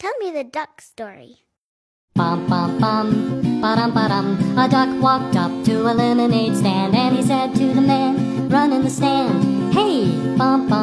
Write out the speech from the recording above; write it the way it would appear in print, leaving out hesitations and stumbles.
Tell me the duck story. Bum bum bum, ba-dum. A duck walked up to a lemonade stand, and he said to the man, run in the stand, hey, bum bum.